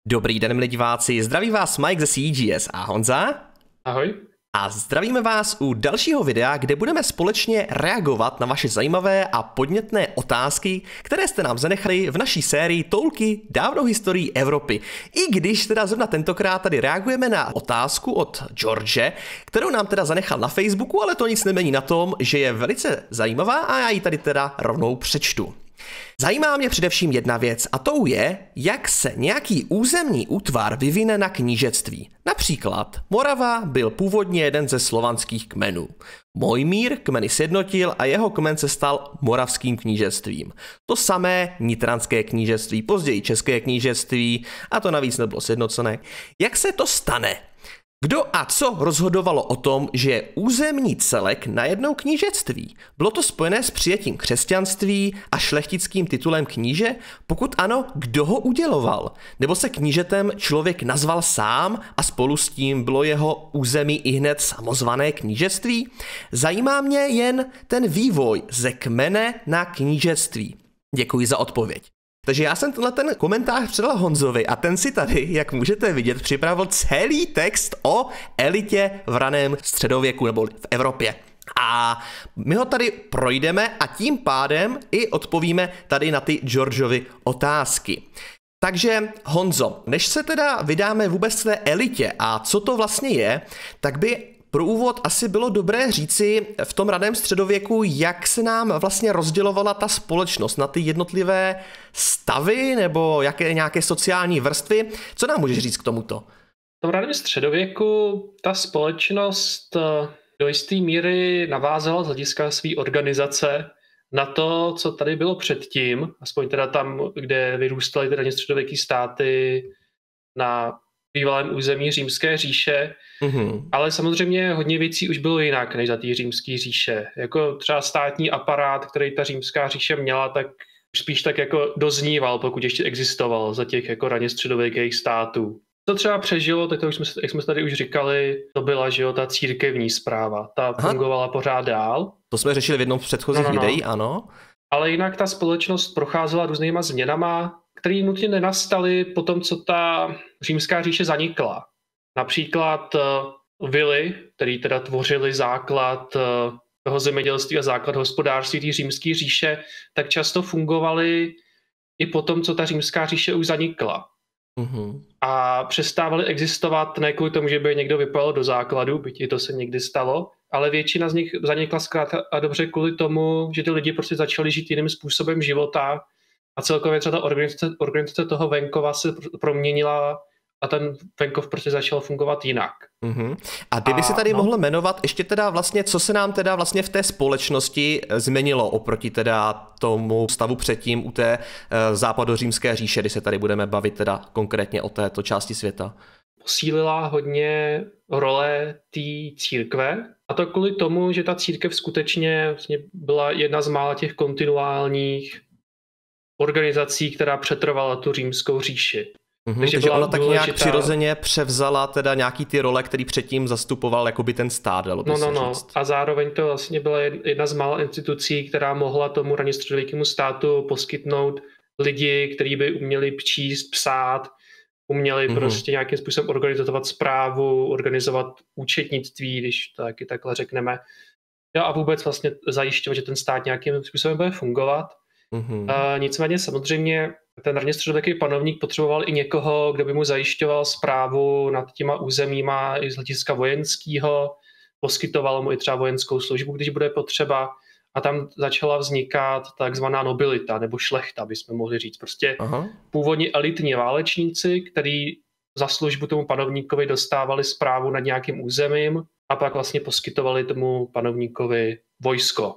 Dobrý den, milí diváci, zdraví vás Mike ze CGS a Honza. Ahoj. A zdravíme vás u dalšího videa, kde budeme společně reagovat na vaše zajímavé a podnětné otázky, které jste nám zanechali v naší sérii Toulky dávnou historií Evropy. I když teda zrovna tentokrát tady reagujeme na otázku od George, kterou nám teda zanechal na Facebooku, ale to nic nemění na tom, že je velice zajímavá a já ji tady teda rovnou přečtu. Zajímá mě především jedna věc a tou je, jak se nějaký územní útvar vyvine na knížectví. Například Morava byl původně jeden ze slovanských kmenů. Mojmír kmeny sjednotil a jeho kmen se stal moravským knížectvím. To samé nitranské knížectví, později české knížectví a to navíc nebylo sjednocené. Jak se to stane? Kdo a co rozhodovalo o tom, že je územní celek najednou knížectví? Bylo to spojené s přijetím křesťanství a šlechtickým titulem kníže? Pokud ano, kdo ho uděloval? Nebo se knížetem člověk nazval sám a spolu s tím bylo jeho území ihned samozvané knížectví? Zajímá mě jen ten vývoj ze kmene na knížectví. Děkuji za odpověď. Takže já jsem ten komentář předal Honzovi a ten si tady, jak můžete vidět, připravil celý text o elitě v raném středověku nebo v Evropě. A my ho tady projdeme a tím pádem i odpovíme tady na ty Georgeovy otázky. Takže Honzo, než se teda vydáme vůbec té elitě a co to vlastně je, tak by pro úvod asi bylo dobré říci v tom raném středověku, jak se nám vlastně rozdělovala ta společnost na ty jednotlivé stavy nebo nějaké sociální vrstvy. Co nám můžeš říct k tomuto? V tom raném středověku ta společnost do jisté míry navázala z hlediska své organizace na to, co tady bylo předtím, aspoň teda tam, kde vyrůstaly ty raně středověké státy na bývalém území Římské říše, ale samozřejmě hodně věcí už bylo jinak než za té Římské říše. Jako třeba státní aparát, který ta Římská říše měla, tak spíš tak jako dozníval, pokud ještě existoval za těch jako raně středověkých států. To třeba přežilo, tak to už jak jsme tady už říkali, to byla, že jo, ta církevní správa. Ta fungovala pořád dál. To jsme řešili v jednom z předchozích videí, ano. Ale jinak ta společnost procházela různýma změnama, které nutně nenastaly po tom, co ta Římská říše zanikla. Například vily, které teda tvořily základ toho zemědělství a základ hospodářství té Římské říše, tak často fungovaly i po tom, co ta Římská říše už zanikla. A přestávaly existovat ne kvůli tomu, že by někdo vypal do základu, byť i to se někdy stalo, ale většina z nich zanikla zkrátka a dobře kvůli tomu, že ty lidi prostě začali žít jiným způsobem života a celkově třeba ta organizace toho venkova se proměnila a ten venkov prostě začal fungovat jinak. A kdyby si tady mohl jmenovat ještě teda vlastně, co se nám teda vlastně v té společnosti změnilo oproti teda tomu stavu předtím u té západořímské říše, kdy se tady budeme bavit teda konkrétně o této části světa? Posílila hodně role té církve a to kvůli tomu, že ta církev skutečně vlastně byla jedna z mála těch kontinuálních organizací, která přetrvala tu římskou říši. Takže ona tak nějak přirozeně převzala teda nějaký ty role, který předtím zastupoval jakoby ten stát, dalo by se říct. A zároveň to vlastně byla jedna z mála institucí, která mohla tomu raně středověkému státu poskytnout lidi, kteří by uměli číst, psát, uměli prostě nějakým způsobem organizovat správu, organizovat účetnictví, když to taky takhle řekneme. A vůbec vlastně zajišťovat, že ten stát nějakým způsobem bude fungovat. Nicméně samozřejmě ten raně středověký panovník potřeboval i někoho, kdo by mu zajišťoval správu nad těma územíma i z hlediska vojenského, poskytoval mu i třeba vojenskou službu, když bude potřeba. A tam začala vznikat takzvaná nobilita, nebo šlechta, bychom mohli říct. Prostě původně elitní válečníci, kteří za službu tomu panovníkovi dostávali správu nad nějakým územím a pak vlastně poskytovali tomu panovníkovi vojsko.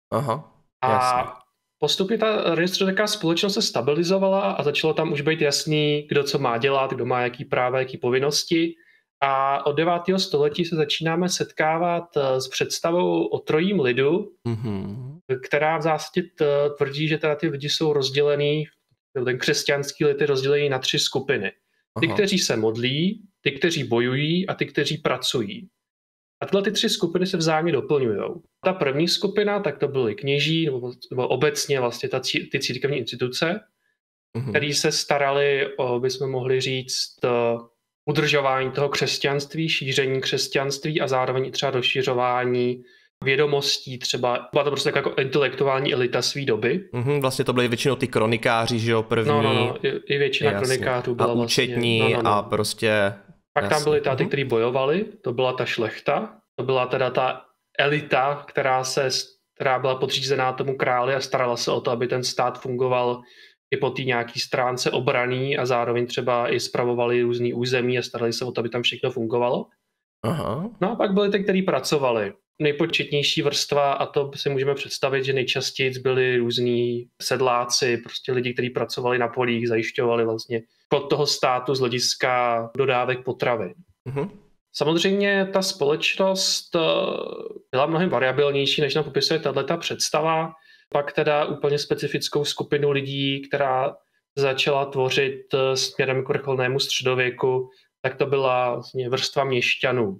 A postupně ta středověká společnost se stabilizovala a začalo tam už být jasný, kdo co má dělat, kdo má jaký práva, jaký povinnosti. A od 9. století se začínáme setkávat s představou o trojím lidu, která v zásadě tvrdí, že teda ty lidi jsou rozdělený, ten křesťanský lid je rozdělený na 3 skupiny. Ty, kteří se modlí, ty, kteří bojují a ty, kteří pracují. A tyhle ty 3 skupiny se vzájemně doplňují. Ta první skupina, tak to byly kněží, nebo obecně vlastně ty církevní instituce. který se starali o, bychom mohli říct, udržování toho křesťanství, šíření křesťanství a zároveň i třeba rozšiřování vědomostí, třeba byla to prostě jako intelektuální elita své doby. Vlastně to byly většinou ty kronikáři, že jo, první. I většina kronikářů byla a účetní vlastně, a prostě... Pak tam byli táty, kteří bojovali, to byla ta šlechta, to byla teda ta elita, která byla podřízená tomu králi a starala se o to, aby ten stát fungoval i po té nějaký stránce obraný a zároveň třeba i spravovali různý území a starali se o to, aby tam všechno fungovalo. Aha. No a pak byli ty, kteří pracovali. Nejpočetnější vrstva, a to si můžeme představit, že nejčastěji byli různí sedláci, prostě lidi, kteří pracovali na polích, zajišťovali vlastně chod toho státu z hlediska dodávek potravin. Samozřejmě ta společnost byla mnohem variabilnější, než nám popisuje tato představa. Pak teda úplně specifickou skupinu lidí, která začala tvořit směrem k vrcholnému středověku, tak to byla vlastně vrstva měšťanů.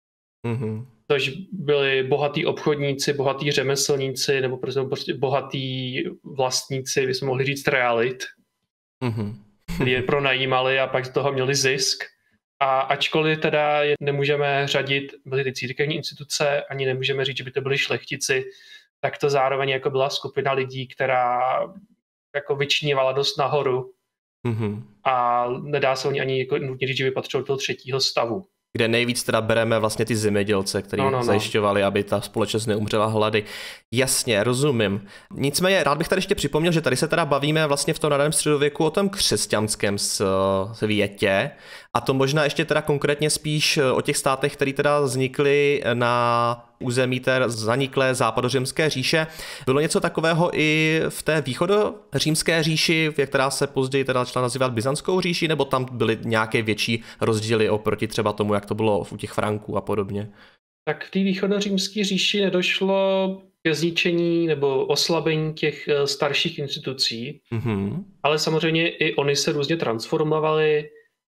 Což byli bohatí obchodníci, bohatí řemeslníci nebo prostě bohatí vlastníci, bychom mohli říct realit, kteří je pronajímali a pak z toho měli zisk. A ačkoliv teda je nemůžeme řadit, byly ty církevní instituce, ani nemůžeme říct, že by to byli šlechtici, tak to zároveň jako byla skupina lidí, která jako vyčnívala dost nahoru. A nedá se o ní ani jako nutně říct, že by patřilo do toho třetího stavu. Kde nejvíc teda bereme vlastně ty zemědělce, kteří zajišťovali, aby ta společnost neumřela hlady. Jasně, rozumím. Nicméně rád bych tady ještě připomněl, že tady se teda bavíme vlastně v tom raném středověku o tom křesťanském světě a to možná ještě teda konkrétně spíš o těch státech, které teda vznikly na území té zaniklé západořímské říše. Bylo něco takového i v té východořímské říši, která se později teda začala nazývat Byzantskou říši, nebo tam byly nějaké větší rozdíly oproti třeba tomu, jak to bylo u těch Franků a podobně? Tak v té východořímské říši nedošlo ke zničení nebo oslabení těch starších institucí, ale samozřejmě i oni se různě transformovali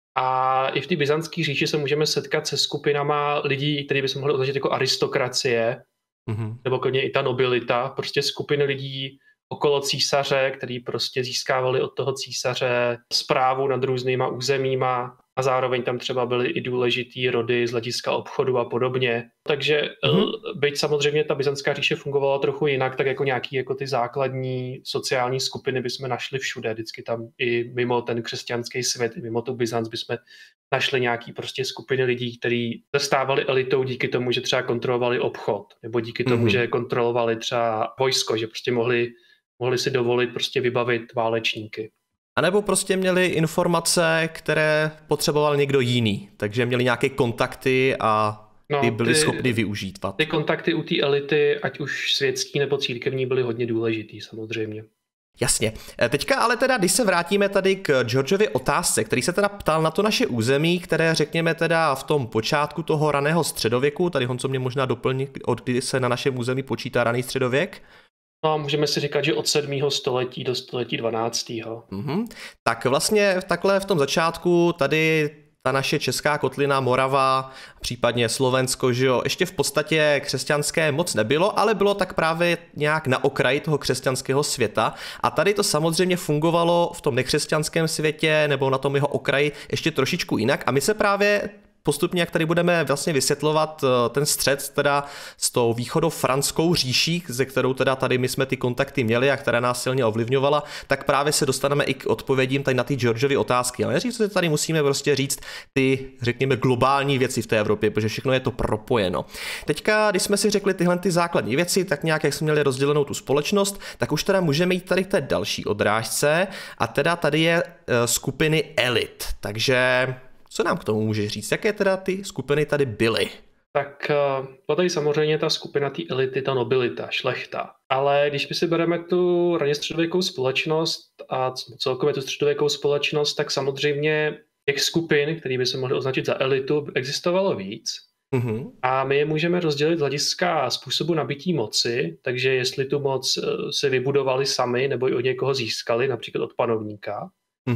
a i v té byzantské říši se můžeme setkat se skupinama lidí, které bychom mohli označit jako aristokracie, nebo klidně i ta nobilita, prostě skupiny lidí okolo císaře, který prostě získávali od toho císaře správu nad různýma územíma a zároveň tam třeba byly i důležitý rody z hlediska obchodu a podobně. Takže byť samozřejmě ta byzantská říše fungovala trochu jinak, tak jako nějaký jako ty základní sociální skupiny bychom našli všude, vždycky tam i mimo ten křesťanský svět, i mimo to Byzanc bychom našli nějaký prostě skupiny lidí, kteří se stávali elitou díky tomu, že třeba kontrolovali obchod, nebo díky tomu, že kontrolovali třeba vojsko, že prostě mohli si dovolit prostě vybavit válečníky. A nebo prostě měli informace, které potřeboval někdo jiný, takže měli nějaké kontakty a ty byli schopni využít. Ty kontakty u té elity, ať už světský nebo církevní, byly hodně důležitý samozřejmě. Jasně. Teďka ale teda, když se vrátíme tady k Georgeově otázce, který se teda ptal na to naše území, které řekněme teda v tom počátku toho raného středověku, tady Honzo mě možná doplní, od kdy se na našem území počítá raný středověk. No, můžeme si říkat, že od 7. století do století 12. Tak vlastně takhle v tom začátku tady ta naše česká kotlina, Morava, případně Slovensko, že jo, ještě v podstatě křesťanské moc nebylo, ale bylo tak právě nějak na okraji toho křesťanského světa a tady to samozřejmě fungovalo v tom nekřesťanském světě nebo na tom jeho okraji ještě trošičku jinak a my se právě postupně, jak tady budeme vlastně vysvětlovat ten střed teda s tou východofranskou říší, ze kterou teda tady my jsme ty kontakty měli a která nás silně ovlivňovala, tak právě se dostaneme i k odpovědím tady na ty Georgeovy otázky. Ale nejdřív tady musíme prostě říct ty, řekněme, globální věci v té Evropě, protože všechno je to propojeno. Teďka, když jsme si řekli tyhle ty základní věci, tak nějak, jak jsme měli rozdělenou tu společnost, tak už teda můžeme jít tady k té další odrážce a teda tady je skupiny elit. Takže co nám k tomu může říct? Jaké teda ty skupiny tady byly? Tak byla tady samozřejmě ta skupina té elity, ta nobilita, šlechta. Ale když my si bereme tu raně středověkou společnost a celkově tu středověkou společnost, tak samozřejmě těch skupin, které by se mohly označit za elitu, existovalo víc. A my je můžeme rozdělit z hlediska způsobu nabití moci, takže jestli tu moc si vybudovali sami nebo i od někoho získali, například od panovníka.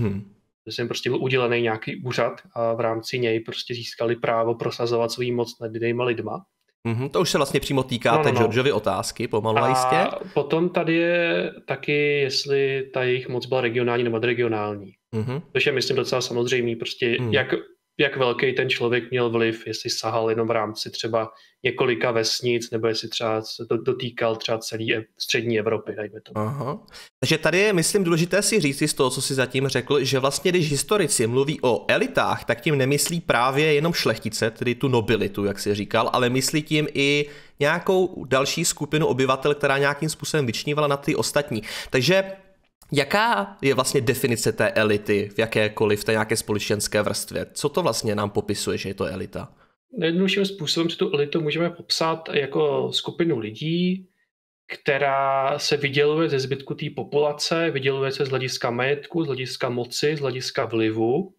Že jim prostě byl udělený nějaký úřad a v rámci něj prostě získali právo prosazovat svou moc nad jinýma lidma. To už se vlastně přímo týká té Georgeovy otázky, pomalu a jistě. A potom tady je taky, jestli ta jejich moc byla regionální nebo nadregionální. Což je, myslím, docela samozřejmý, prostě jak velký ten člověk měl vliv, jestli sahal jenom v rámci třeba několika vesnic, nebo jestli třeba se to dotýkal třeba celé střední Evropy, dajme to. Takže tady je, myslím, důležité si říct z toho, co si zatím řekl, že vlastně, když historici mluví o elitách, tak tím nemyslí právě jenom šlechtice, tedy tu nobilitu, jak jsi říkal, ale myslí tím i nějakou další skupinu obyvatel, která nějakým způsobem vyčnívala na ty ostatní. Takže jaká je vlastně definice té elity v jakékoliv té nějaké společenské vrstvě? Co to vlastně nám popisuje, že je to elita? Nejjednodušším způsobem, že tu elitu můžeme popsat jako skupinu lidí, která se vyděluje ze zbytku té populace, vyděluje se z hlediska majetku, z hlediska moci, z hlediska vlivu.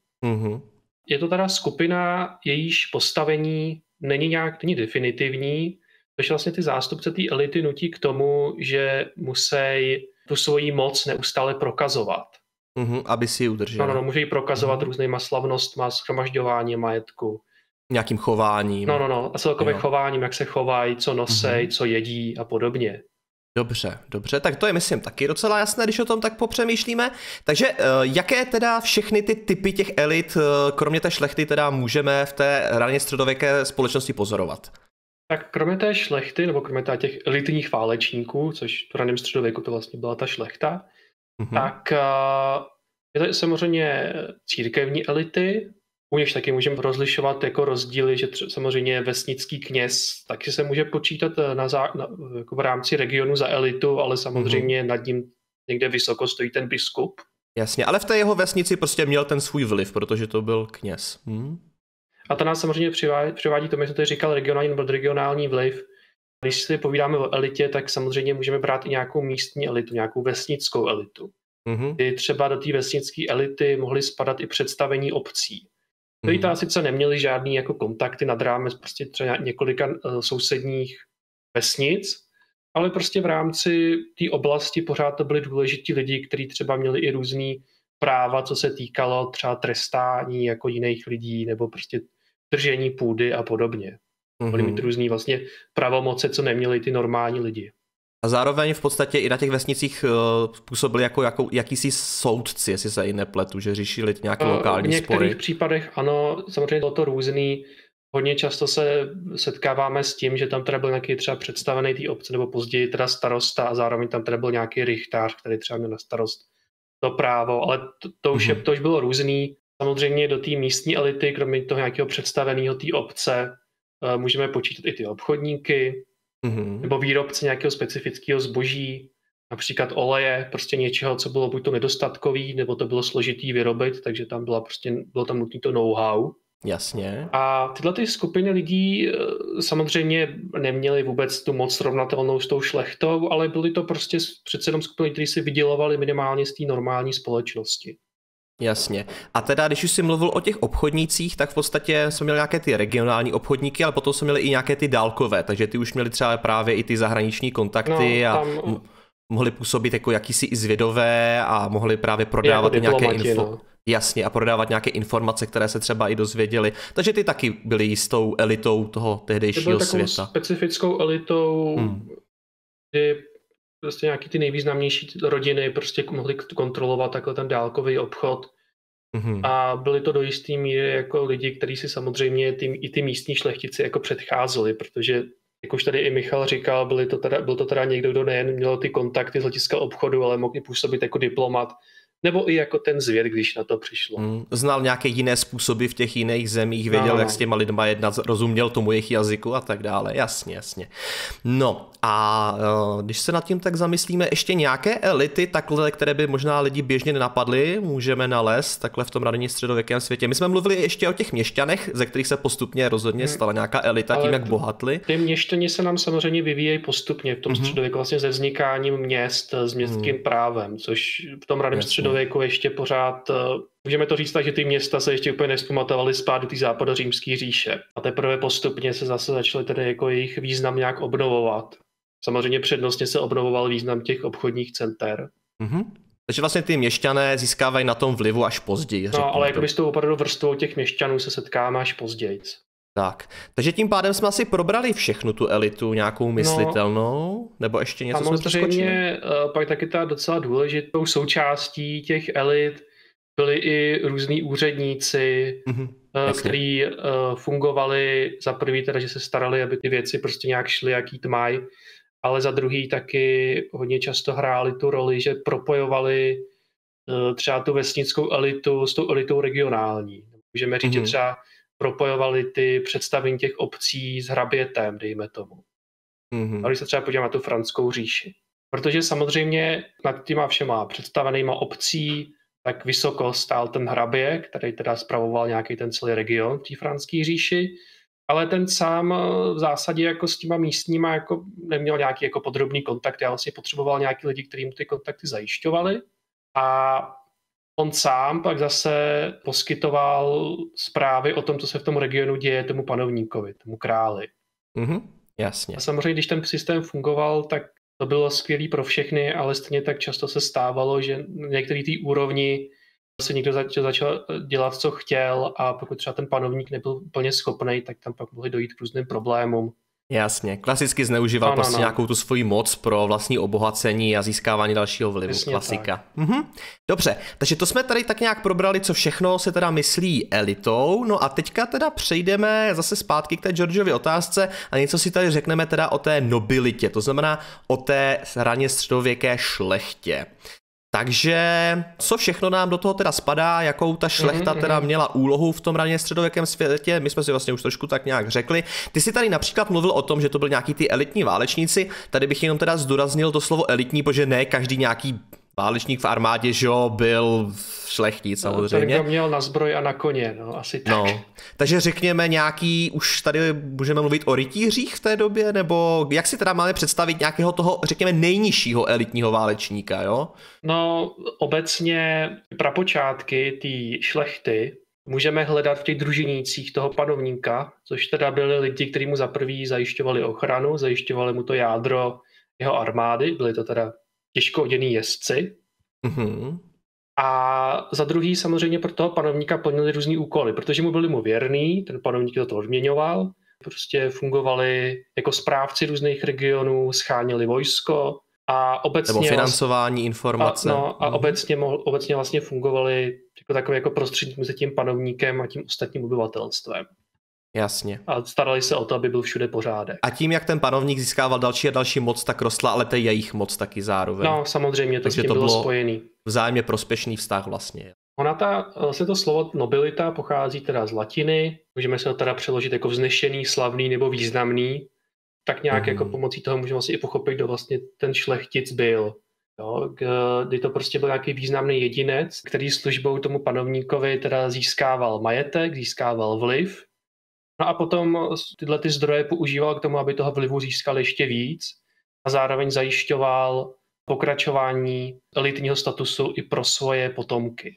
Je to teda skupina, jejíž postavení není definitivní, takže vlastně ty zástupce té elity nutí k tomu, že musí tu svoji moc neustále prokazovat. Aby si ji udrželi. No, může ji prokazovat různýma slavnostma, shromažďováním majetku. Nějakým chováním. A celkově chováním, jak se chovají, co nosej, co jedí a podobně. Dobře, tak to je, myslím, taky docela jasné, když o tom tak popřemýšlíme. Takže jaké teda všechny ty typy těch elit, kromě té šlechty, teda můžeme v té raně středověké společnosti pozorovat? Tak kromě té šlechty, nebo kromě těch elitních válečníků, což v raném středověku to vlastně byla ta šlechta, tak je to samozřejmě církevní elity, u něž taky můžeme rozlišovat jako rozdíly, že samozřejmě vesnický kněz taky se může počítat jako v rámci regionu za elitu, ale samozřejmě nad ním někde vysoko stojí ten biskup. Jasně, ale v té jeho vesnici prostě měl ten svůj vliv, protože to byl kněz. A to nás samozřejmě přivádí tomu, jak jsem tady říkal, regionální nebo regionální vliv. Když si povídáme o elitě, tak samozřejmě můžeme brát i nějakou místní elitu, nějakou vesnickou elitu. Kdy třeba do té vesnické elity mohly spadat i představení obcí. Kteří tam sice neměli žádný jako kontakty nad rámec prostě třeba několika sousedních vesnic, ale prostě v rámci té oblasti pořád to byli důležití lidi, kteří třeba měli i různý práva, co se týkalo třeba trestání jako jiných lidí, nebo prostě držení půdy a podobně. Mohli mít různý vlastně pravomoce, co neměli ty normální lidi. A zároveň v podstatě i na těch vesnicích působili jako jakýsi soudci, jestli se i nepletu, že řešili nějaké lokální spory. V některých případech ano, samozřejmě bylo to různý. Hodně často se setkáváme s tím, že tam teda byl nějaký třeba představený té obce, nebo později teda starosta a zároveň tam teda byl nějaký rychtář, který třeba měl na starost to právo, ale to už bylo různý. Samozřejmě do té místní elity, kromě toho nějakého představeného té obce, můžeme počítat i ty obchodníky, nebo výrobce nějakého specifického zboží, například oleje, prostě něčeho, co bylo buď to nedostatkový, nebo to bylo složitý vyrobit, takže tam bylo tam nutné to know-how. Jasně. A tyhle ty skupiny lidí samozřejmě neměly vůbec tu moc srovnatelnou s tou šlechtou, ale byly to prostě přece jenom skupiny, které si vydělovali minimálně z té normální společnosti. Jasně. A teda, když už jsi mluvil o těch obchodnících, tak v podstatě jsme měli nějaké ty regionální obchodníky, ale potom jsme měli i nějaké ty dálkové, takže ty už měli třeba právě i ty zahraniční kontakty a mohli působit jako jakýsi i zvědové a mohli právě prodávat jako nějaké Jasně, a prodávat nějaké informace, které se třeba i dozvěděli. Takže ty taky byly jistou elitou toho tehdejšího světa. Takovou specifickou elitou, kdy prostě nějaký ty nejvýznamnější rodiny prostě mohly kontrolovat takhle ten dálkový obchod. A byly to do jisté míry jako lidi, kteří si samozřejmě i ty místní šlechtici jako předcházeli, protože jak už tady i Michal říkal, byl to teda někdo, kdo nejen měl ty kontakty z hlediska obchodu, ale mohl i působit jako diplomat, nebo i jako ten zvěd, když na to přišlo. Znal nějaké jiné způsoby v těch jiných zemích, věděl, jak s těma lidma jednat, rozuměl tomu jejich jazyku a tak dále. Jasně. No a když se nad tím tak zamyslíme, ještě nějaké elity takhle, které by možná lidi běžně nenapadly, můžeme nalézt takhle v tom raném středověkém světě. My jsme mluvili ještě o těch měšťanech, ze kterých se postupně rozhodně stala nějaká elita tím, jak bohatli. Ty měšťani se nám samozřejmě vyvíjejí postupně v tom středověku vlastně se vznikáním měst s městským právem, což v tom raném středověku ještě pořád, můžeme to říct tak, že ty města se ještě úplně nespamatovaly zpát do té západořímské říše. A teprve postupně se zase začaly tedy jako jejich význam nějak obnovovat. Samozřejmě přednostně se obnovoval význam těch obchodních center. Takže vlastně ty měšťané získávají na tom vlivu až později. No, ale jakoby s tou opravdu vrstvou těch měšťanů se setkáme až později. Tak, takže tím pádem jsme asi probrali všechnu tu elitu, nějakou myslitelnou, nebo ještě něco jsme přeskočili? Samozřejmě pak taky ta docela důležitou součástí těch elit byli i různí úředníci, kteří fungovali za prvý teda, že se starali, aby ty věci prostě nějak šly, jak jít mají, ale za druhý taky hodně často hráli tu roli, že propojovali třeba tu vesnickou elitu s tou elitou regionální. Můžeme říct, že třeba propojovali ty představení těch obcí s hrabětem, dejme tomu. A když se třeba podíváme na tu Franskou říši. Protože samozřejmě nad těma všema představenýma obcí tak vysoko stál ten hrabě, který teda spravoval nějaký ten celý region v té Franské říši, ale ten sám v zásadě jako s těma místníma jako neměl nějaký jako podrobný kontakt. Já vlastně potřeboval nějaký lidi, kteří mu ty kontakty zajišťovali. A on sám pak zase poskytoval zprávy o tom, co se v tom regionu děje tomu panovníkovi, tomu králi. Jasně. A samozřejmě, když ten systém fungoval, tak to bylo skvělý pro všechny, ale stejně tak často se stávalo, že na některé té úrovni se někdo začal dělat, co chtěl, a pokud třeba ten panovník nebyl úplně schopný, tak tam pak mohly dojít k různým problémům. Jasně, klasicky zneužíval prostě nějakou tu svoji moc pro vlastní obohacení a získávání dalšího vlivu. Jasně, klasika. Dobře, takže to jsme tady tak nějak probrali, co všechno se teda myslí elitou. No a teďka teda přejdeme zase zpátky k té Georgeově otázce a něco si tady řekneme teda o té nobilitě, to znamená o té raně středověké šlechtě. Takže co všechno nám do toho teda spadá, jakou ta šlechta teda měla úlohu v tom raně středověkém světě, my jsme si vlastně už trošku tak nějak řekli. Ty jsi tady například mluvil o tom, že to byli nějaký ty elitní válečníci, tady bych jenom teda zdůraznil to slovo elitní, protože ne každý nějaký válečník v armádě, že jo, byl šlechtník samozřejmě. Ten, kdo měl na zbroj a na koně, no, asi tak. No, takže řekněme nějaký, už tady můžeme mluvit o rytířích v té době, nebo jak si teda máme představit nějakého toho, řekněme, nejnižšího elitního válečníka, jo? No, obecně prapočátky té šlechty můžeme hledat v těch družinících toho panovníka, což teda byli lidi, kteří mu za prvý zajišťovali ochranu, zajišťovali mu to jádro jeho armády, byli to teda těžko oděný jezdci. A za druhý samozřejmě pro toho panovníka plnili různý úkoly, protože byli mu věrný, ten panovník to odměňoval, prostě fungovali jako správci různých regionů, schánili vojsko a obecně... Nebo financování informace. A obecně vlastně fungovali jako takový jako prostředník mezi tím panovníkem a tím ostatním obyvatelstvem. Jasně. A starali se o to, aby byl všude pořádek. A tím, jak ten panovník získával další a další moc, tak rostla, ale to je jejich moc taky zároveň. No, samozřejmě, to s tím bylo spojený. Vzájemně prospěšný vztah vlastně. Vlastně to slovo nobilita pochází teda z latiny, můžeme se to teda přeložit jako vznešený, slavný nebo významný, tak nějak jako pomocí toho můžeme vlastně i pochopit, kdo vlastně ten šlechtic byl. Jo, kdy to prostě byl nějaký významný jedinec, který službou tomu panovníkovi teda získával majetek, získával vliv. No a potom tyhle ty zdroje používal k tomu, aby toho vlivu získal ještě víc a zároveň zajišťoval pokračování elitního statusu i pro svoje potomky.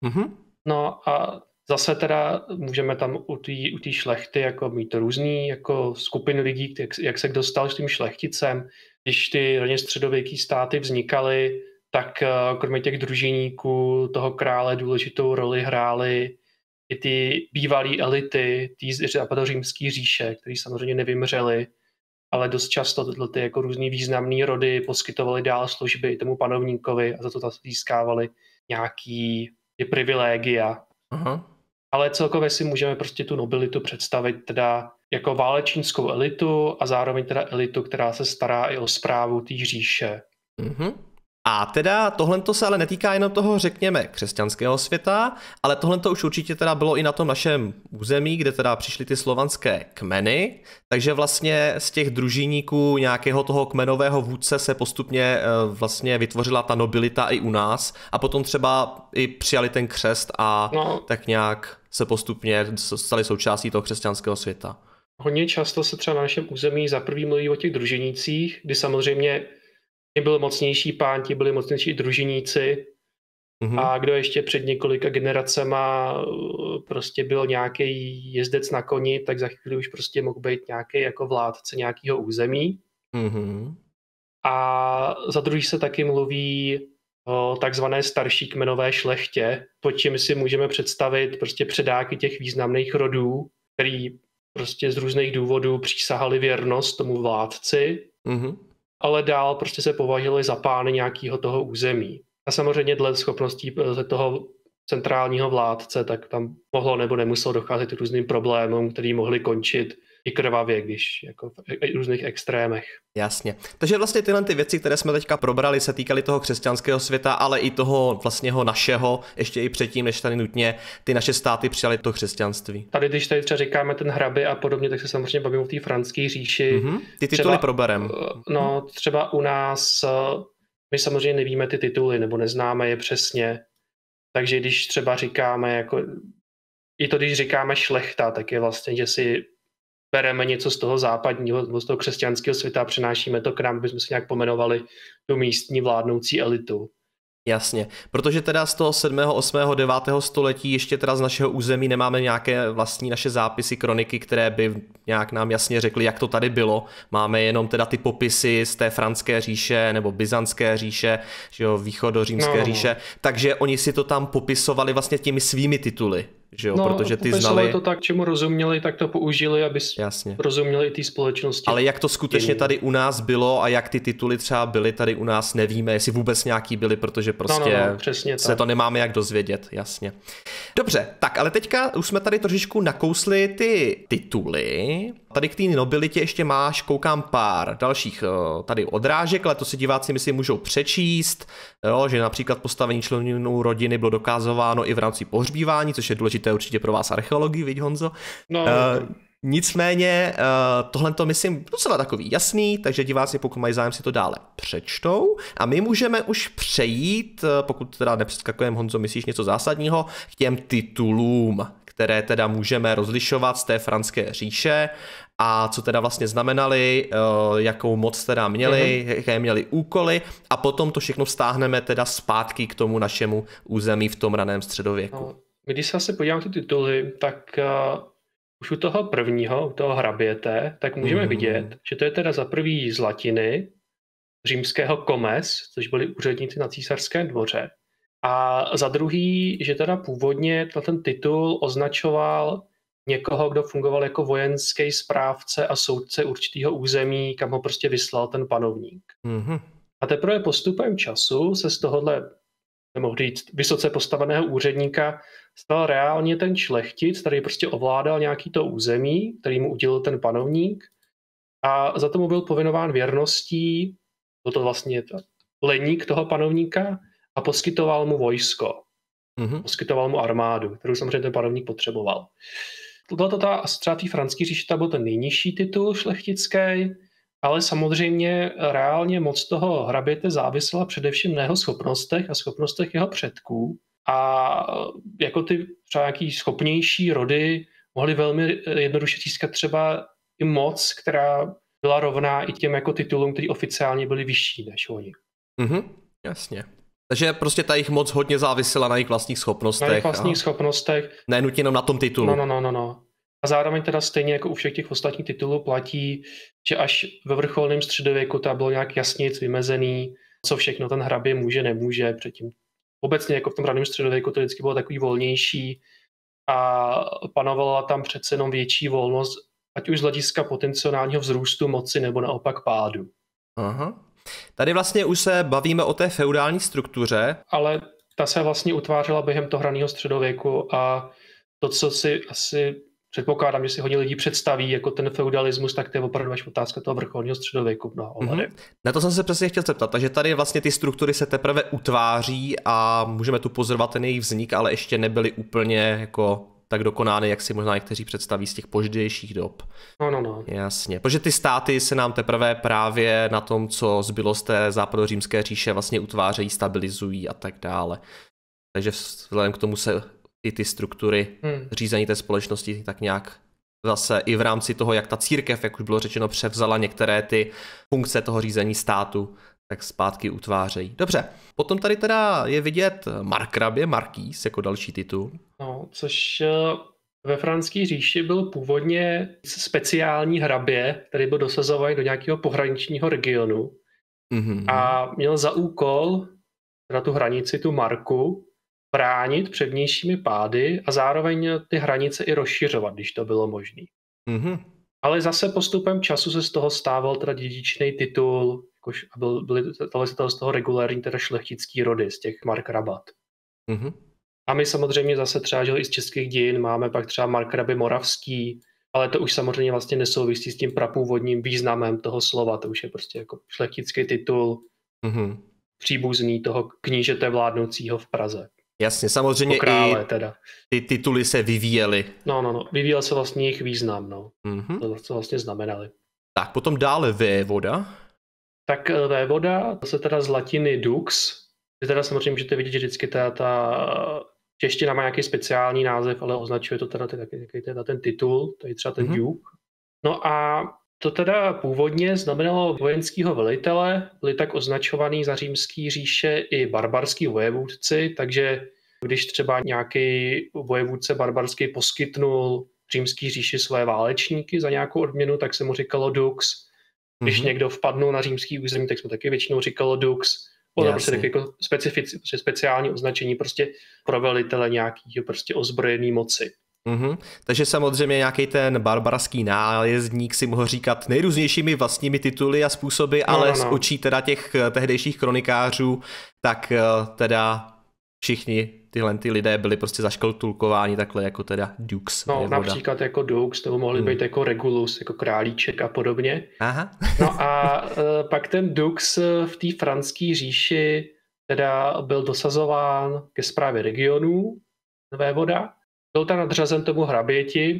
No a zase teda můžeme tam u té šlechty jako mít různý jako skupiny lidí, jak se kdo stal tím šlechticem. Když ty raně středověké státy vznikaly, tak kromě těch družiníků toho krále důležitou roli hrály i ty bývalé elity, ty západořímské říše, které samozřejmě nevymřely, ale dost často tyhle ty jako různý významný rody poskytovaly dál služby tomu panovníkovi a za to získávali nějaký privilegia. Ale celkově si můžeme prostě tu nobilitu představit teda jako válečnickou elitu a zároveň teda elitu, která se stará i o správu té říše. A teda tohle se ale netýká jenom toho, řekněme, křesťanského světa, ale tohle už určitě teda bylo i na tom našem území, kde teda přišly ty slovanské kmeny, takže vlastně z těch družiníků nějakého toho kmenového vůdce se postupně vlastně vytvořila ta nobilita i u nás a potom třeba i přijali ten křest a tak nějak se postupně stali součástí toho křesťanského světa. Hodně často se třeba na našem území za prvý mluví o těch družinících, kdy samozřejmě byl mocnější pán, ti byli mocnější družiníci a kdo ještě před několika generacema prostě byl nějaký jezdec na koni, tak za chvíli už prostě mohl být nějaký jako vládce nějakého území. A za druhý se taky mluví o takzvané starší kmenové šlechtě, pod čím si můžeme představit prostě předáky těch významných rodů, který prostě z různých důvodů přísahali věrnost tomu vládci, ale dál prostě se považovali za pány nějakého toho území. A samozřejmě dle schopností toho centrálního vládce, tak tam mohlo nebo nemuselo docházet k různým problémům, který mohly končit i krvavě, když jako v různých extrémech. Jasně. Takže vlastně tyhle ty věci, které jsme teďka probrali, se týkaly toho křesťanského světa, ale i toho vlastního našeho, ještě i předtím, než tady nutně ty naše státy přijaly to křesťanství. Tady, když tady třeba říkáme ten hrabě a podobně, tak se samozřejmě bavíme o té franské říši. Ty tituly proberem. No, třeba u nás, my samozřejmě nevíme ty tituly, nebo neznáme je přesně. Takže když třeba říkáme, jako, i to, když říkáme šlechta, tak je vlastně, že si bereme něco z toho západního, z toho křesťanského světa a přenášíme to k nám, abychom si nějak pomenovali tu místní vládnoucí elitu. Jasně, protože teda z toho 7., 8., 9. století ještě teda z našeho území nemáme nějaké vlastní naše zápisy, kroniky, které by nějak nám jasně řekly, jak to tady bylo. Máme jenom teda ty popisy z té franské říše nebo byzantské říše, že jo, východořímské říše, takže oni si to tam popisovali vlastně těmi svými tituly. Že jo, protože ty znali to tak, čemu rozuměli, tak to použili, aby rozuměli i té společnosti. Ale jak to skutečně tady u nás bylo a jak ty tituly třeba byly tady u nás, nevíme, jestli vůbec nějaký byly, protože prostě se to nemáme jak dozvědět, jasně. Dobře, tak ale teďka už jsme tady trošičku nakousli ty tituly. Tady k té nobilitě ještě máš, koukám, pár dalších tady odrážek, ale to si diváci myslím můžou přečíst, jo, že například postavení členů rodiny bylo dokázováno i v rámci pohřbívání, což je důležité určitě pro vás archeologii, viď, Honzo? Nicméně tohle to myslím docela takový jasný, takže diváci, pokud mají zájem, si to dále přečtou a my můžeme už přejít, pokud teda nepřeskakujeme, Honzo, myslíš něco zásadního, k těm titulům, které teda můžeme rozlišovat z té franské říše a co teda vlastně znamenali, jakou moc teda měli, jaké měli úkoly a potom to všechno vztáhneme teda zpátky k tomu našemu území v tom raném středověku. Když se podíváme ty tituly, tak už u toho prvního, u toho hraběte, tak můžeme vidět, že to je teda za prvý z latiny, římského comes, což byli úředníci na císařském dvoře. A za druhý, že teda původně ten titul označoval někoho, kdo fungoval jako vojenský správce a soudce určitého území, kam ho prostě vyslal ten panovník. A teprve postupem času se z tohohle, nemohu říct, vysoce postaveného úředníka stal reálně ten šlechtic, který prostě ovládal nějaký to území, který mu udělil ten panovník a za tomu byl povinován věrností, byl to vlastně leník toho panovníka a poskytoval mu vojsko. Poskytoval mu armádu, kterou samozřejmě ten panovník potřeboval. Třeba té franský říši, byl ten nejnižší titul šlechtický, ale samozřejmě reálně moc toho hraběte závisela především na jeho schopnostech a schopnostech jeho předků. A jako ty třeba nějaký schopnější rody mohly velmi jednoduše získat třeba i moc, která byla rovná i těm jako titulům, které oficiálně byly vyšší než oni. Jasně. Takže prostě ta jejich moc hodně závisela na jejich vlastních schopnostech. Na jejich vlastních schopnostech. Nenutně jenom na tom titulu. No. A zároveň teda stejně jako u všech těch ostatních titulů platí, že až ve vrcholném středověku to bylo nějak jasnějc vymezený, co všechno ten hrabě může, nemůže. Předtím obecně jako v tom raném středověku to vždycky bylo takový volnější a panovala tam přece jenom větší volnost, ať už z hlediska potenciálního vzrůstu moci nebo naopak pádu. Tady vlastně už se bavíme o té feudální struktuře. Ale ta se vlastně utvářela během toho raného středověku a to, co si asi předpokládám, že si hodně lidí představí jako ten feudalismus, tak to je opravdu až otázka toho vrcholního středověku. Na to jsem se přesně chtěl zeptat, takže tady vlastně ty struktury se teprve utváří a můžeme tu pozorovat ten jejich vznik, ale ještě nebyly úplně jako tak dokonány, jak si možná někteří představí z těch pozdějších dob. No. Jasně, protože ty státy se nám teprve právě na tom, co zbylo z té západořímské říše, vlastně utvářejí, stabilizují a tak dále. Takže vzhledem k tomu se i ty struktury řízení té společnosti tak nějak zase i v rámci toho, jak ta církev, jak už bylo řečeno, převzala některé ty funkce toho řízení státu, tak zpátky utvářejí. Dobře, potom tady teda je vidět markrabě, markýz jako další titul. No, což ve franské říši byl původně speciální hrabě, který byl dosazovaný do nějakého pohraničního regionu a měl za úkol na tu hranici, tu marku, bránit před vnějšími pády a zároveň ty hranice i rozšiřovat, když to bylo možné. Mhm. Ale zase postupem času se z toho stával teda dědičný titul, jakož byly z toho regulární teda šlechtický rody, z těch markrabat. Mhm. A my samozřejmě zase třeba, že i z českých dějin máme pak třeba markraby moravský, ale to už samozřejmě vlastně nesouvisí s tím prapůvodním významem toho slova, to už je prostě jako šlechtický titul, příbuzný toho knížete vládnoucího v Praze. Jasně, samozřejmě krále, i teda. Ty tituly se vyvíjely. No, vyvíjel se vlastně jejich význam, no. To vlastně znamenali. Tak potom dále vévoda. Tak vévoda, to se teda z latiny dux, vy teda samozřejmě můžete vidět, že vždycky ta čeština má nějaký speciální název, ale označuje to teda ten titul, to je třeba ten duke. No a to teda původně znamenalo vojenského velitele, byli tak označovaný za římský říše i barbarský vojevůdci, takže když třeba nějaký vojevůdce barbarský poskytnul římský říši své válečníky za nějakou odměnu, tak se mu říkalo dux. Když někdo vpadnul na římský území, tak jsme taky většinou říkalo dux. Ono prostě taky jako speciální označení prostě pro velitele nějakého prostě ozbrojený moci. Takže samozřejmě nějaký ten barbarský nájezdník si mohl říkat nejrůznějšími vlastními tituly a způsoby, ale z očí teda těch tehdejších kronikářů, tak teda všichni tyhle lidé byli prostě zaškatulkováni takhle jako teda dux. No, například jako dux, nebo mohli být jako regulus, jako králíček a podobně. Aha. No a pak ten dux v té franské říši teda byl dosazován ke správě regionů vévoda. Byl tam nadřazen tomu hraběti,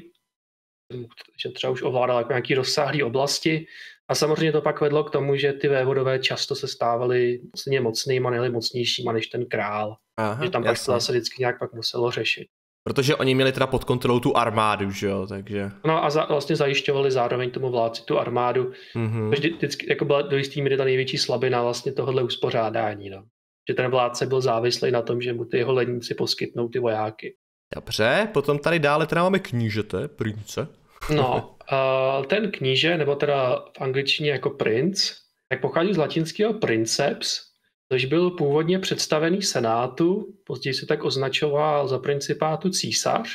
že třeba už ovládal jako nějaký rozsáhlý oblasti. A samozřejmě to pak vedlo k tomu, že ty vévodové často se stávaly vlastně mocnýma, nejli mocnějšíma než ten král. Aha, že tam pak se vždycky nějak pak muselo řešit. Protože oni měli teda pod kontrolou tu armádu, že jo, takže... No a vlastně zajišťovali zároveň tomu vládci tu armádu. Vždycky jako byla do jistý míry ta největší slabina vlastně tohohle uspořádání, no. Že ten vládce byl závislý na tom, že mu ty jeho lenníci poskytnou ty vojáky. Dobře, potom tady dále teda máme knížete, prince. No, ten kníže, nebo teda v angličtině jako princ, tak pochází z latinského princeps, což byl původně představený senátu, později se tak označoval za principátu císař.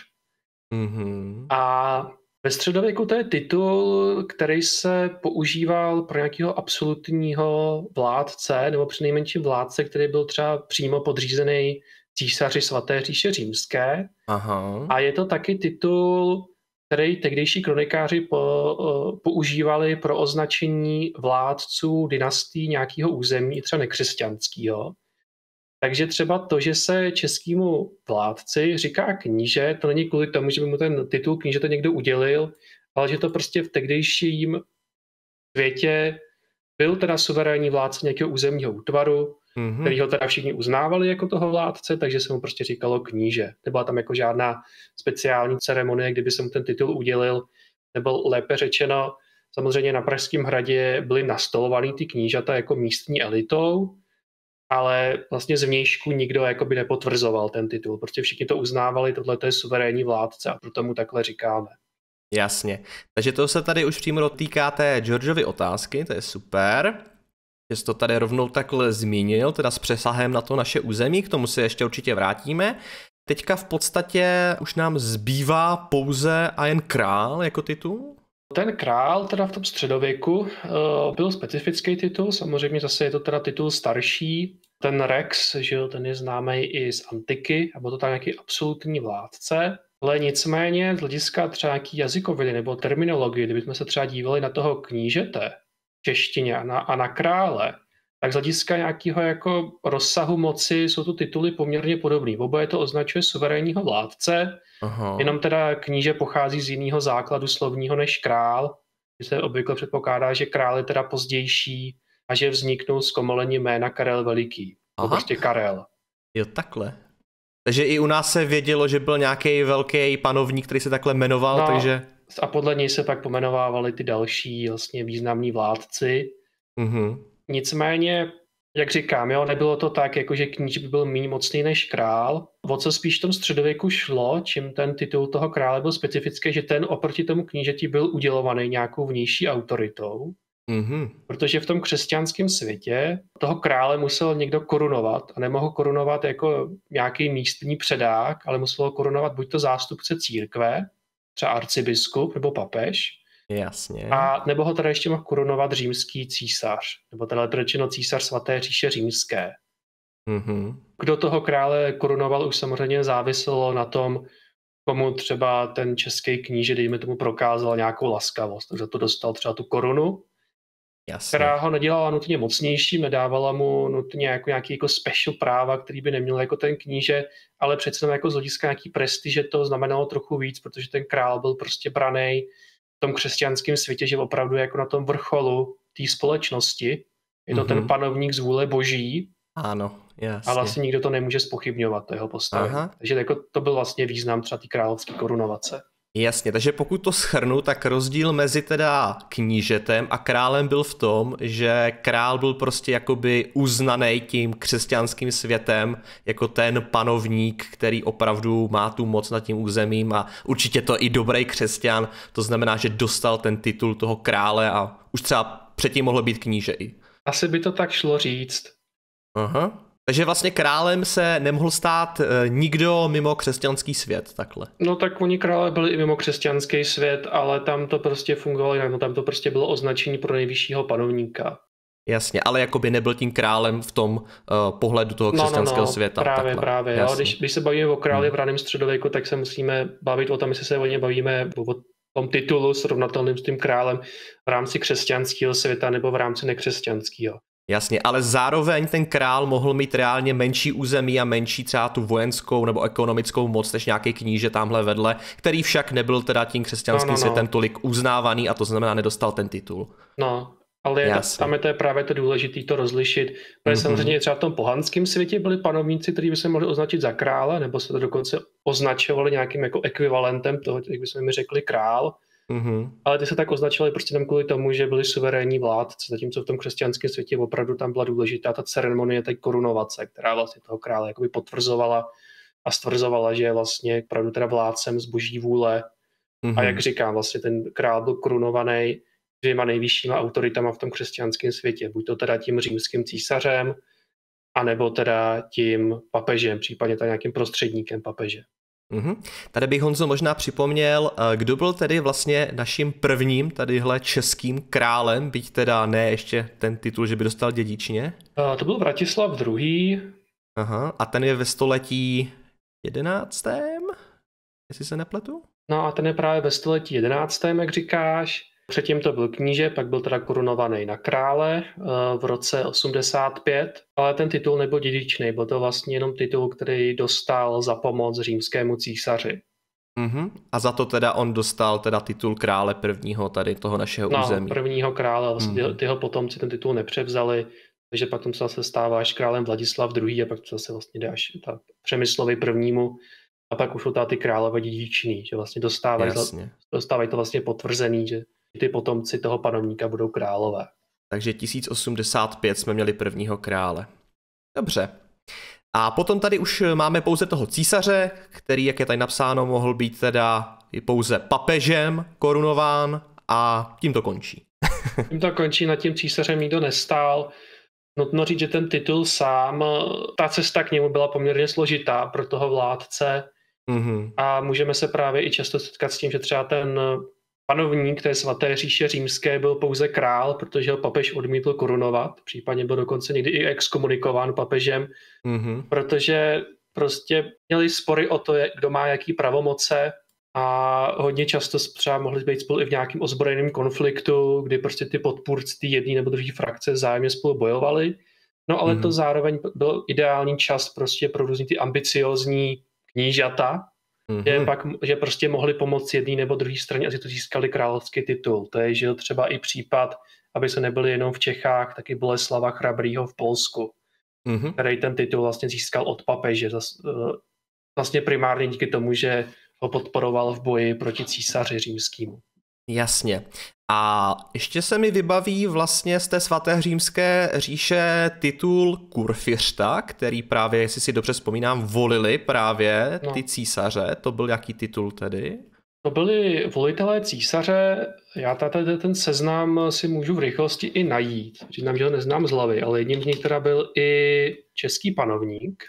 A ve středověku to je titul, který se používal pro nějakého absolutního vládce, nebo přinejmenším vládce, který byl třeba přímo podřízený císaři svaté říše římské. Aha. A je to taky titul, který tehdejší kronikáři používali pro označení vládců dynastí nějakého území, třeba nekřesťanského. Takže třeba to, že se českému vládci říká kníže, to není kvůli tomu, že by mu ten titul knížete někdo udělil, ale že to prostě v tehdejším světě byl teda suverénní vládce nějakého územního útvaru, který ho teda všichni uznávali jako toho vládce, takže se mu prostě říkalo kníže. Nebyla tam jako žádná speciální ceremonie, kdyby se mu ten titul udělil, nebo lépe řečeno, samozřejmě na Pražském hradě byly nastolovaný ty knížata jako místní elitou, ale vlastně zvnějšku nikdo jakoby nepotvrzoval ten titul. Prostě všichni to uznávali, tohle je suverénní vládce a proto mu takhle říkáme. Jasně. Takže to se tady už přímo dotýká té Georgeovy otázky, to je super. Že jsi to tady rovnou takhle zmínil, teda s přesahem na to naše území, k tomu se ještě určitě vrátíme. Teďka v podstatě už nám zbývá pouze a jen král jako titul? Ten král teda v tom středověku byl specifický titul, samozřejmě zase je to teda titul starší. Ten Rex, že jo, ten je známý i z antiky, a byl to tam nějaký absolutní vládce. Ale nicméně z hlediska třeba nějaký jazykoviny nebo terminologie, kdybychom se třeba dívali na toho knížete v češtině a na krále, tak z hlediska nějakého jako rozsahu moci jsou tu tituly poměrně podobný. Oboje to označuje suverénního vládce, jenom teda kníže pochází z jiného základu slovního než král, kdy se obvykle předpokládá, že král je teda pozdější a že vzniknul z komolení jména Karel Veliký. Prostě Karel. Jo, takhle. Takže i u nás se vědělo, že byl nějaký velký panovník, který se takhle jmenoval, no, takže... A podle něj se pak pomenovávali ty další vlastně významní vládci. Nicméně, jak říkám, jo, nebylo to tak, jako že kníž by byl méně mocný než král. O co spíš v tom středověku šlo, čím ten titul toho krále byl specifický, že ten oproti tomu knížeti byl udělovaný nějakou vnější autoritou. Protože v tom křesťanském světě toho krále musel někdo korunovat a nemohl korunovat jako nějaký místní předák, ale musel korunovat buď to zástupce církve, třeba arcibiskup nebo papež. Jasně. A nebo ho teda ještě mohl korunovat římský císař, nebo teda řečeno císař svaté říše římské. Kdo toho krále korunoval, už samozřejmě záviselo na tom, komu třeba ten český kníže, dejme tomu, prokázal nějakou laskavost. Takže to dostal třeba tu korunu, Jasně. která ho nedělala nutně mocnějším, nedávala mu nutně jako nějaký jako special práva, který by neměl jako ten kníže, ale přece jako z hlediska nějaký prestiže to znamenalo trochu víc, protože ten král byl prostě branej v tom křesťanském světě, že opravdu jako na tom vrcholu té společnosti. Je to ten panovník z vůle boží. Ano, jasně. A vlastně nikdo to nemůže zpochybňovat, to jeho postavení. Takže jako to byl vlastně význam třeba té královské korunovace. Jasně, takže pokud to shrnu, tak rozdíl mezi teda knížetem a králem byl v tom, že král byl prostě jakoby uznaný tím křesťanským světem jako ten panovník, který opravdu má tu moc nad tím územím a určitě to i dobrý křesťan, to znamená, že dostal ten titul toho krále a už třeba předtím mohl být kníže i. Asi by to tak šlo říct. Aha. Takže vlastně králem se nemohl stát nikdo mimo křesťanský svět, takhle. No tak oni krále byli i mimo křesťanský svět, ale tam to prostě fungovalo jinak, no tam to prostě bylo označení pro nejvyššího panovníka. Jasně, ale jakoby nebyl tím králem v tom pohledu toho křesťanského světa. Právě. Jo, když se bavíme o králi v raném středověku, tak se musíme bavit o tom, jestli se o ně bavíme o tom titulu srovnatelným s tím králem v rámci křesťanského světa nebo v rámci nekřesťanského. Jasně, ale zároveň ten král mohl mít reálně menší území a menší třeba tu vojenskou nebo ekonomickou moc než nějaký kníže tamhle vedle, který však nebyl teda tím křesťanským světem tolik uznávaný a to znamená nedostal ten titul. No, ale tam je to právě to důležité to rozlišit, protože samozřejmě třeba v tom pohanském světě byli panovníci, kteří by se mohli označit za krále, nebo se to dokonce označovali nějakým jako ekvivalentem toho, jak bychom mi řekli král. Ale ty se tak označovali prostě tam kvůli tomu, že byli suverénní vládci, zatímco v tom křesťanském světě opravdu tam byla důležitá ta ceremonie té korunovace, která vlastně toho krále jakoby potvrzovala a stvrzovala, že je vlastně opravdu teda vládcem z boží vůle. A jak říkám, vlastně ten král byl korunovaný dvěma nejvyššíma autoritama v tom křesťanském světě, buď to teda tím římským císařem, anebo teda tím papežem, případně teda nějakým prostředníkem papeže. Tady bych, Honzo, možná připomněl, kdo byl tedy vlastně naším prvním tadyhle českým králem, byť teda ne ještě ten titul, že by dostal dědičně. To byl Vratislav II. Aha, a ten je ve století 11., jestli se nepletu? No a ten je právě ve století 11., jak říkáš. Předtím to byl kníže, pak byl teda korunovaný na krále v roce 85, ale ten titul nebyl dědičný, byl to vlastně jenom titul, který dostal za pomoc římskému císaři. A za to teda on dostal teda titul krále prvního tady toho našeho území. No, prvního krále, vlastně ty jeho potomci ten titul nepřevzali, takže pak tomu se zase stáváš králem Vladislav II. A pak to zase vlastně dáš Přemyslovi prvnímu a pak už jsou ty králové dědičný, že vlastně dostávají to vlastně potvrzený, že ty potomci toho panovníka budou králové. Takže 1085 jsme měli prvního krále. Dobře. A potom tady už máme pouze toho císaře, který, jak je tady napsáno, mohl být teda pouze papežem korunován a tím to končí. Tím to končí, nad tím císařem nikdo nestál. Nutno říct, že ten titul sám, ta cesta k němu byla poměrně složitá pro toho vládce a můžeme se právě i často setkat s tím, že třeba ten panovník té svaté říše římské byl pouze král, protože ho papež odmítl korunovat, případně byl dokonce někdy i exkomunikován papežem, protože prostě měli spory o to, kdo má jaký pravomoce a hodně často třeba mohli být spolu i v nějakým ozbrojeném konfliktu, kdy prostě ty podpůrci ty jedné nebo druhé frakce vzájemně spolu bojovali. No ale to zároveň byl ideální čas prostě pro různý ty ambiciozní knížata, že prostě mohli pomoct jedné nebo druhé straně a si to získali královský titul. To je, že třeba i případ, aby se nebyli jenom v Čechách, taky Boleslava Chrabrýho v Polsku, který ten titul vlastně získal od papeže. Vlastně primárně díky tomu, že ho podporoval v boji proti císaři římskému. Jasně. A ještě se mi vybaví vlastně z té svaté římské říše titul kurfiřta, který právě, jestli si dobře vzpomínám, volili právě ty císaře. To byl jaký titul tedy? To byli volitelé císaře. Já tady ten seznam si můžu v rychlosti i najít. Říkám, že ho neznám z hlavy, ale jedním z nich teda byl i český panovník.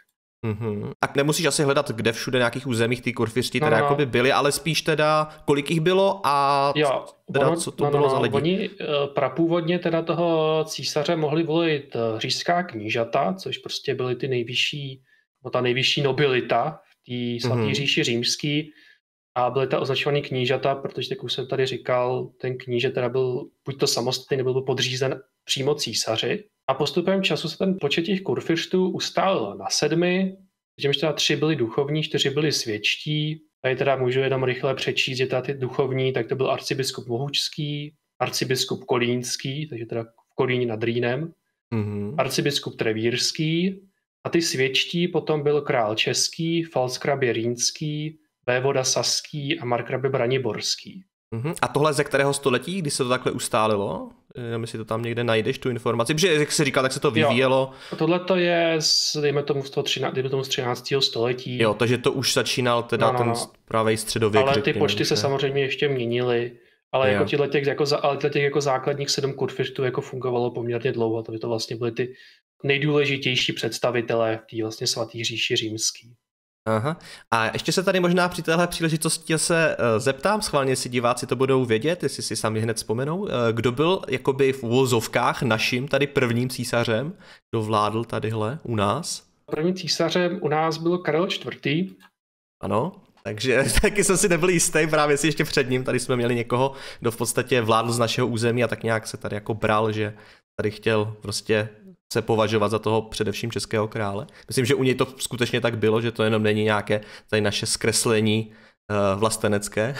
A nemusíš asi hledat, kde všude nějakých územích ty kurfiřti teda jakoby byli, ale spíš teda, kolik jich bylo a jo, teda, co to bylo za lidi. Oni prapůvodně teda toho císaře mohli volit říšská knížata, což prostě byly ty nejvyšší, ta nejvyšší nobilita v té svaté říši římský, a byly to označovaný knížata, protože jak už jsem tady říkal, ten kníže teda byl buď to samostatný, nebo byl podřízen přímo císaři. A postupem času se ten počet těch kurfiřtů ustálil na 7, přičemž teda 3 byli duchovní, 4 byli světští. Tady teda můžu jenom rychle přečíst, že teda ty duchovní, tak to byl arcibiskup Mohučský, arcibiskup Kolínský, takže teda v Kolíně nad Rýnem, arcibiskup Trevírský, a ty světští potom byl král český, falckrabě rýnský, vévoda saský a markrabě braniborský. A tohle ze kterého století, kdy se to takhle ustálilo? Nevím, jestli to tam někde najdeš, tu informaci, protože jak jsi říkal, tak se to vyvíjelo. Tohle to je, dejme tomu z 13. století. Jo, takže to už začínal teda ten pravý středověk. Ale ty počty se samozřejmě ještě měnily. Ale jako těch jako základních 7 kurfiřtů jako fungovalo poměrně dlouho, to vlastně byly ty nejdůležitější představitelé v té vlastně svaté říši římský. Aha. A ještě se tady možná při téhle příležitosti se zeptám, schválně si diváci to budou vědět, jestli si sami hned vzpomenou, kdo byl jakoby v uvozovkách naším tady prvním císařem, kdo vládl tadyhle u nás? Prvním císařem u nás byl Karel IV. Ano, takže taky jsem si nebyl jistý, právě si ještě před ním, tady jsme měli někoho, kdo v podstatě vládl z našeho území a tak nějak se tady jako bral, že tady chtěl prostě se považovat za toho především českého krále. Myslím, že u něj to skutečně tak bylo, že to jenom není nějaké tady naše zkreslení vlastenecké.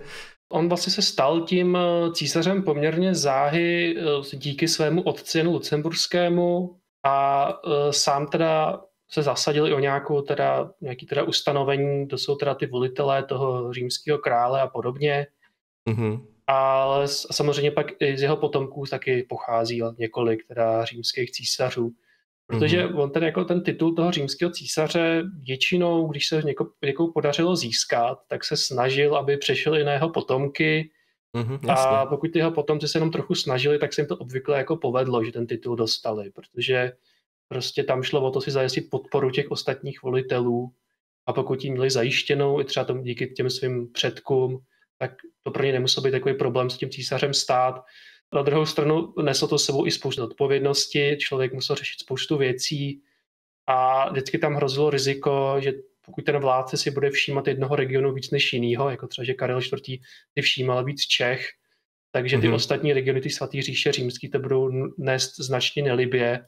On vlastně se stal tím císařem poměrně záhy díky svému otci Janu Lucemburskému a sám teda se zasadil i o nějaký ustanovení, to jsou teda ty volitelé toho římského krále a podobně. Ale samozřejmě pak i z jeho potomků taky pochází několik teda římských císařů. Protože on ten, jako ten titul toho římského císaře většinou, když se někomu podařilo získat, tak se snažil, aby přešel i na jeho potomky. A pokud ty jeho potomci se jenom trochu snažili, tak se jim to obvykle jako povedlo, že ten titul dostali. Protože prostě tam šlo o to si zajistit podporu těch ostatních volitelů. A pokud jim měli zajištěnou, i třeba díky těm svým předkům, tak to pro ně nemusel být takový problém s tím císařem stát. Na druhou stranu neslo to s sebou i spoustu odpovědnosti, člověk musel řešit spoustu věcí a vždycky tam hrozilo riziko, že pokud ten vládce si bude všímat jednoho regionu víc než jinýho, jako třeba, že Karel IV. Si všímal víc Čech, takže ty ostatní regiony, ty svatý říše římský, to budou nést značně nelibě.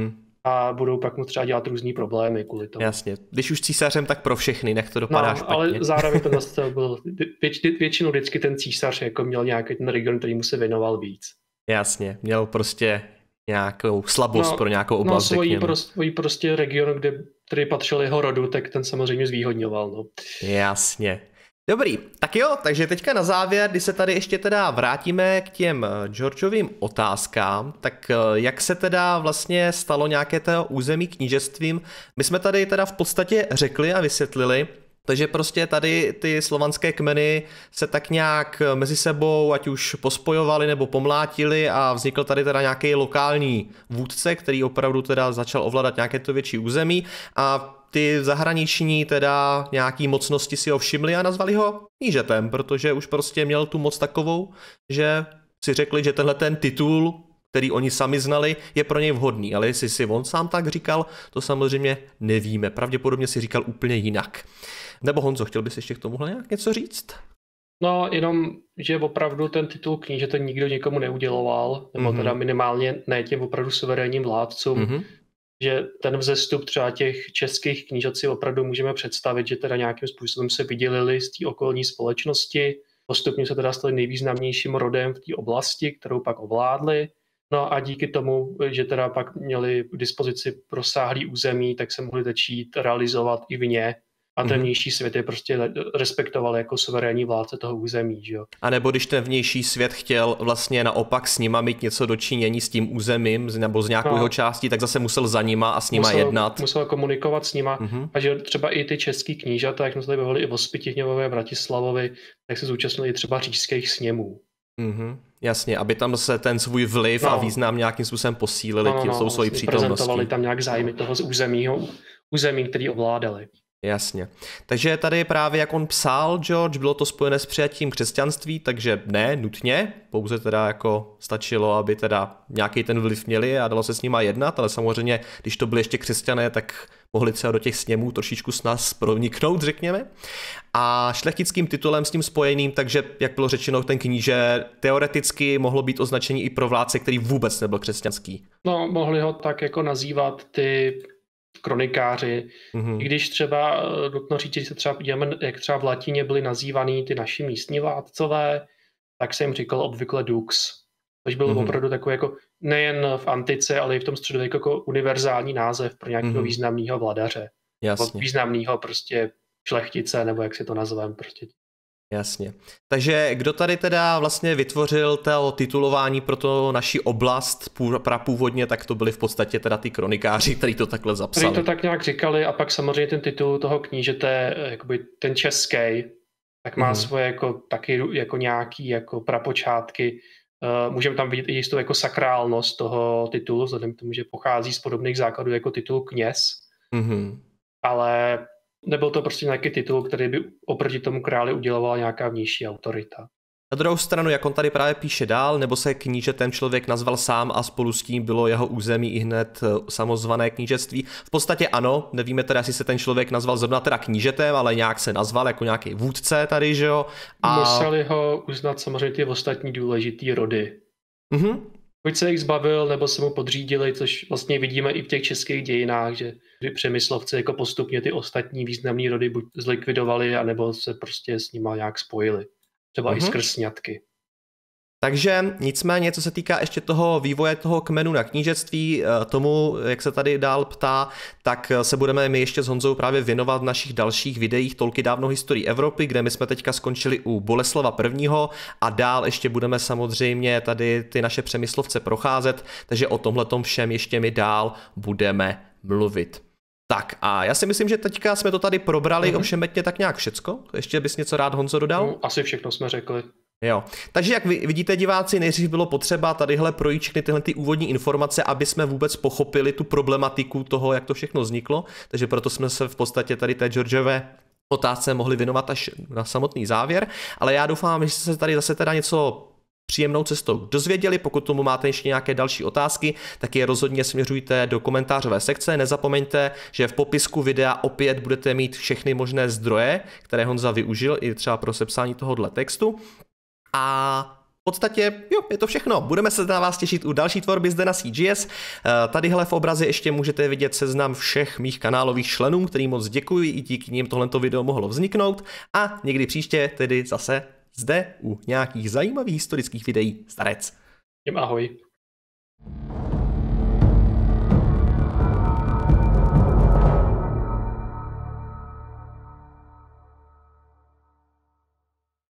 A budou pak mu třeba dělat různý problémy kvůli tomu. Jasně, když už císařem, tak pro všechny, nech to dopadá špatně. Ale zároveň to zase byl, většinou vždycky ten císař jako měl nějaký ten region, který mu se věnoval víc. Jasně, měl prostě nějakou slabost pro nějakou oblast, svůj prostě region, který patřil jeho rodu, tak ten samozřejmě zvýhodňoval. No. Jasně. Dobrý, tak jo, takže teďka na závěr, když se tady ještě teda vrátíme k těm Georgeovým otázkám, tak jak se teda vlastně stalo nějaké to území knížectvím? My jsme tady teda v podstatě řekli a vysvětlili, takže prostě tady ty slovanské kmeny se tak nějak mezi sebou ať už pospojovali nebo pomlátili a vznikl tady teda nějaký lokální vůdce, který opravdu teda začal ovládat nějaké to větší území a ty zahraniční teda nějaký mocnosti si ho všimli a nazvali ho knížetem, protože už prostě měl tu moc takovou, že si řekli, že tenhle ten titul, který oni sami znali, je pro něj vhodný, ale jestli si on sám tak říkal, to samozřejmě nevíme, pravděpodobně si říkal úplně jinak. Nebo Honzo, chtěl bys ještě k tomuhle nějak něco říct? No, jenom, že opravdu ten titul knížete nikdo nikomu neuděloval, nebo teda minimálně ne těm opravdu suverénním vládcům, že ten vzestup třeba těch českých knížat si opravdu můžeme představit, že teda nějakým způsobem se vydělili z té okolní společnosti, postupně se teda stali nejvýznamnějším rodem v té oblasti, kterou pak ovládli. No a díky tomu, že teda pak měli k dispozici rozsáhlý území, tak se mohli začít realizovat i vně. A ten vnější svět je prostě respektoval jako suverénní vládce toho území, že jo. A nebo když ten vnější svět chtěl vlastně naopak s nima mít něco dočinění s tím územím nebo s nějakou jeho částí, tak zase musel za nima a s nima jednat. Musel komunikovat s nima. A že třeba i ty český knížata, jak jsme se tady bavili i o Spytihňovi a Vratislavovi, tak se zúčastnili třeba říšských sněmů. Jasně, aby tam se ten svůj vliv a význam nějakým způsobem posílili tou svojí přítomností. Prezentovali tam nějak zájmy toho z území, který ovládali. Jasně. Takže tady právě jak on psal, George, bylo to spojené s přijatím křesťanství, takže ne nutně, pouze teda jako stačilo, aby teda nějaký ten vliv měli a dalo se s nima jednat, ale samozřejmě, když to byli ještě křesťané, tak mohli třeba do těch sněmů trošičku s nás proniknout, řekněme. A šlechtickým titulem s tím spojeným, takže jak bylo řečeno, ten kníže teoreticky mohlo být označení i pro vládce, který vůbec nebyl křesťanský. No, mohli ho tak jako nazývat ty kronikáři, i když třeba nutno říct, že se třeba podíváme, jak třeba v latině byli nazývaný ty naši místní vládcové, tak se jim říkal obvykle dux, což byl opravdu takový jako nejen v antice, ale i v tom středověku jako univerzální název pro nějakého významného vladaře. Jasně. Významného prostě šlechtice, nebo jak si to nazveme prostě. Jasně. Takže kdo tady teda vlastně vytvořil to titulování pro to naši oblast prapůvodně, tak to byli v podstatě teda ty kronikáři, kteří to takhle zapsali. Kteří to tak nějak říkali a pak samozřejmě ten titul toho knížete, jakoby ten český, tak má svoje jako taky jako nějaký jako prapočátky. Můžeme tam vidět i jistou jako sakrálnost toho titulu, vzhledem k tomu, že pochází z podobných základů jako titul kněz. Ale nebyl to prostě nějaký titul, který by oproti tomu králi udělovala nějaká vnější autorita. Na druhou stranu, jak on tady právě píše dál, nebo se knížetem člověk nazval sám a spolu s tím bylo jeho území i hned samozvané knížectví. V podstatě ano, nevíme teda, jestli se ten člověk nazval zrovna teda knížetem, ale nějak se nazval jako nějaký vůdce tady, že jo. A museli ho uznat samozřejmě ty ostatní důležitý rody. Buď se jich zbavil, nebo se mu podřídili, což vlastně vidíme i v těch českých dějinách, že Přemyslovci jako postupně ty ostatní významný rody buď zlikvidovali, anebo se prostě s nima nějak spojili. Třeba i skrz sňatky. Takže nicméně, co se týká ještě toho vývoje toho kmenu na knížectví, tomu, jak se tady dál ptá, tak se budeme my ještě s Honzou právě věnovat v našich dalších videích Tolky dávnou historii Evropy, kde my jsme teďka skončili u Boleslava I. a dál ještě budeme samozřejmě tady ty naše Přemyslovce procházet, takže o tomhletom všem ještě my dál budeme mluvit. Tak a já si myslím, že teďka jsme to tady probrali ovšemetně tak nějak všecko. Ještě bys něco rád, Honzo, dodal? No, asi všechno jsme řekli. Jo, takže jak vidíte, diváci, nejdřív bylo potřeba tadyhle projít všechny tyhle ty úvodní informace, aby jsme vůbec pochopili tu problematiku toho, jak to všechno vzniklo, takže proto jsme se v podstatě tady té Georgeové otázce mohli věnovat až na samotný závěr, ale já doufám, že se tady zase teda něco příjemnou cestou dozvěděli. Pokud tomu máte ještě nějaké další otázky, tak je rozhodně směřujte do komentářové sekce. Nezapomeňte, že v popisku videa opět budete mít všechny možné zdroje, které Honza využil i třeba pro sepsání tohohle textu. A v podstatě, jo, je to všechno. Budeme se na vás těšit u další tvorby zde na CGS. Tadyhle v obraze ještě můžete vidět seznam všech mých kanálových členů, kterým moc děkuji, i díky nim tohleto video mohlo vzniknout. A někdy příště tedy zase zde u nějakých zajímavých historických videí. Starec. Ahoj.